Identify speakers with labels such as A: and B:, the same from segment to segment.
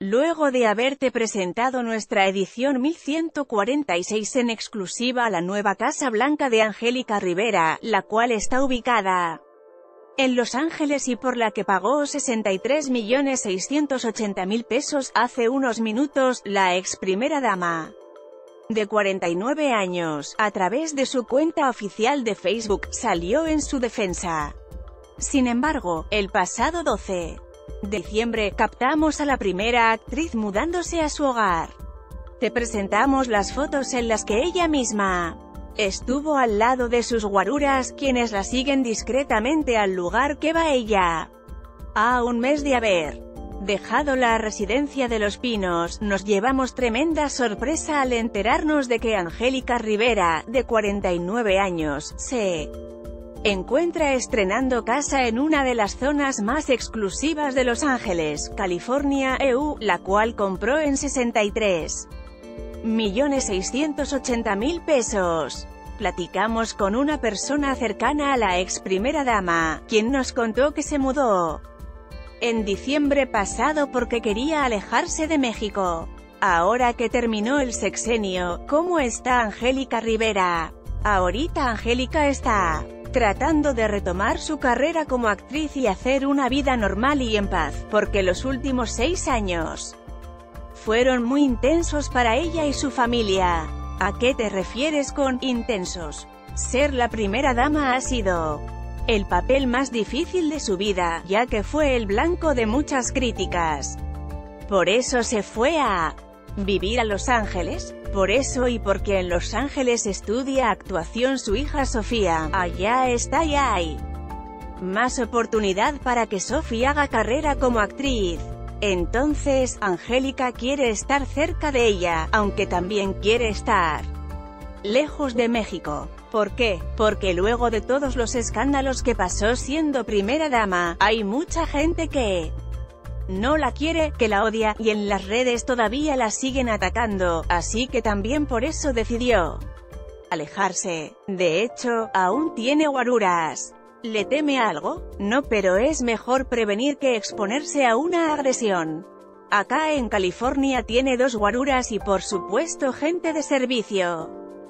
A: Luego de haberte presentado nuestra edición 1146 en exclusiva a la nueva Casa Blanca de Angélica Rivera, la cual está ubicada en Los Ángeles y por la que pagó 63.680.000 pesos hace unos minutos, la ex primera dama de 49 años, a través de su cuenta oficial de Facebook, salió en su defensa. Sin embargo, el pasado 12 de diciembre, captamos a la primera actriz mudándose a su hogar. Te presentamos las fotos en las que ella misma estuvo al lado de sus guaruras, quienes la siguen discretamente al lugar que va ella. A un mes de haber dejado la residencia de Los Pinos, nos llevamos tremenda sorpresa al enterarnos de que Angélica Rivera, de 49 años, se encuentra estrenando casa en una de las zonas más exclusivas de Los Ángeles, California, EU, la cual compró en 63.680.000 pesos. Platicamos con una persona cercana a la ex primera dama, quien nos contó que se mudó en diciembre pasado porque quería alejarse de México. Ahora que terminó el sexenio, ¿cómo está Angélica Rivera? Ahorita Angélica está tratando de retomar su carrera como actriz y hacer una vida normal y en paz, porque los últimos 6 años fueron muy intensos para ella y su familia. ¿A qué te refieres con intensos? Ser la primera dama ha sido el papel más difícil de su vida, ya que fue el blanco de muchas críticas. Por eso se fue a vivir a Los Ángeles. Por eso y porque en Los Ángeles estudia actuación su hija Sofía. Allá está y hay más oportunidad para que Sofía haga carrera como actriz. Entonces, Angélica quiere estar cerca de ella, aunque también quiere estar lejos de México. ¿Por qué? Porque luego de todos los escándalos que pasó siendo primera dama, hay mucha gente que no la quiere, que la odia, y en las redes todavía la siguen atacando, así que también por eso decidió alejarse. De hecho, aún tiene guaruras. ¿Le teme a algo? No, pero es mejor prevenir que exponerse a una agresión. Acá en California tiene 2 guaruras y por supuesto gente de servicio.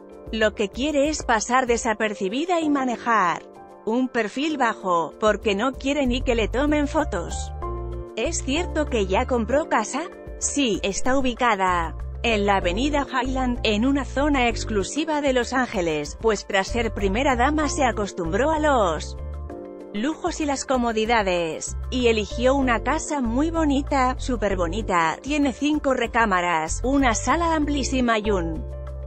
A: Lo que quiere es pasar desapercibida y manejar un perfil bajo, porque no quiere ni que le tomen fotos. ¿Es cierto que ya compró casa? Sí, está ubicada en la avenida Highland, en una zona exclusiva de Los Ángeles, pues tras ser primera dama se acostumbró a los lujos y las comodidades, y eligió una casa muy bonita, súper bonita. Tiene 5 recámaras, una sala amplísima y un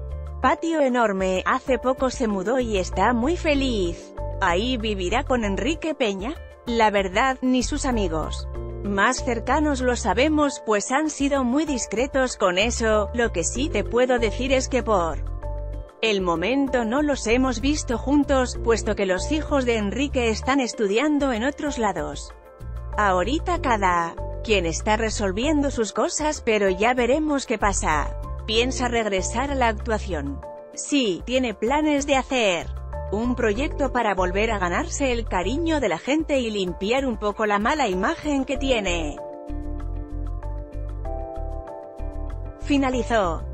A: patio enorme. Hace poco se mudó y está muy feliz. Ahí vivirá con Enrique Peña. La verdad, ni sus amigos más cercanos lo sabemos, pues han sido muy discretos con eso. Lo que sí te puedo decir es que por el momento no los hemos visto juntos, puesto que los hijos de Enrique están estudiando en otros lados. Ahorita cada quien está resolviendo sus cosas, pero ya veremos qué pasa. ¿Piensa regresar a la actuación? Sí, tiene planes de hacer un proyecto para volver a ganarse el cariño de la gente y limpiar un poco la mala imagen que tiene. Finalizó.